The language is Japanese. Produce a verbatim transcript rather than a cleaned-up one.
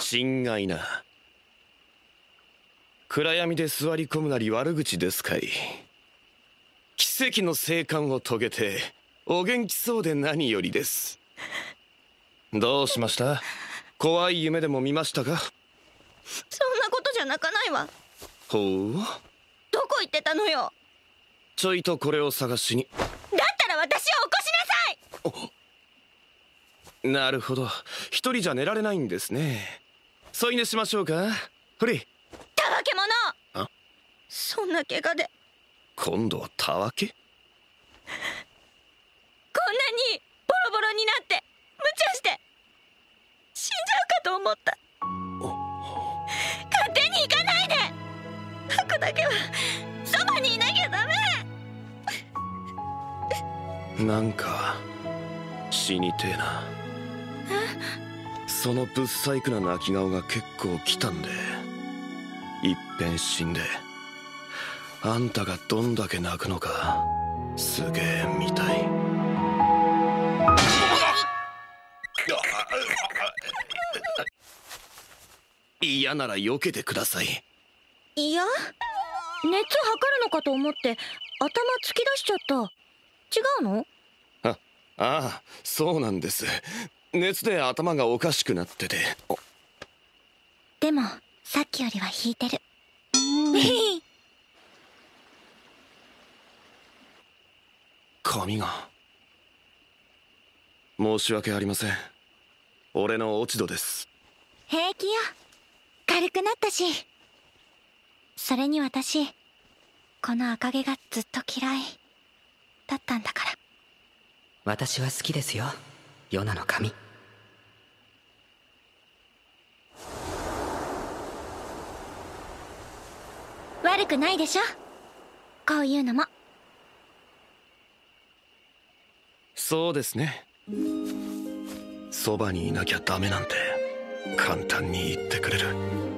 心外な。暗闇で座り込むなり悪口ですかい。奇跡の生還を遂げてお元気そうで何よりです。どうしました？怖い夢でも見ましたか？ そんなことじゃ泣かないわ。 ほう。 どこ行ってたのよ。 ちょいとこれを探しに。 だったら私を起こしなさい。なるほど、一人じゃ寝られないんですね。添い寝しましょうか。ほれ。 たわけ者。 あ、 そんな怪我で今度はたわけ。 こんなにボロボロになって無茶して死んじゃうかと思った。勝手に行かないで。ハクだけはそばにいなきゃダメ。 なんか死にてえな。そのぶっ細工な泣き顔が結構来たんで、いっぺん死んであんたがどんだけ泣くのかすげえ見たい。嫌なら避けてください。 いや、熱測るのかと思って頭突き出しちゃった。違うの？ あ、ああ、そうなんです。熱で頭がおかしくなってて。 でもさっきよりは引いてる。 髪が。申し訳ありません。俺の落ち度です。 平気よ、軽くなったし。それに私この赤毛がずっと嫌いだったんだから。 私は好きですよ、ヨナの髪。 悪くないでしょ、こういうのも。 そうですね。そばにいなきゃダメなんて簡単に言ってくれる。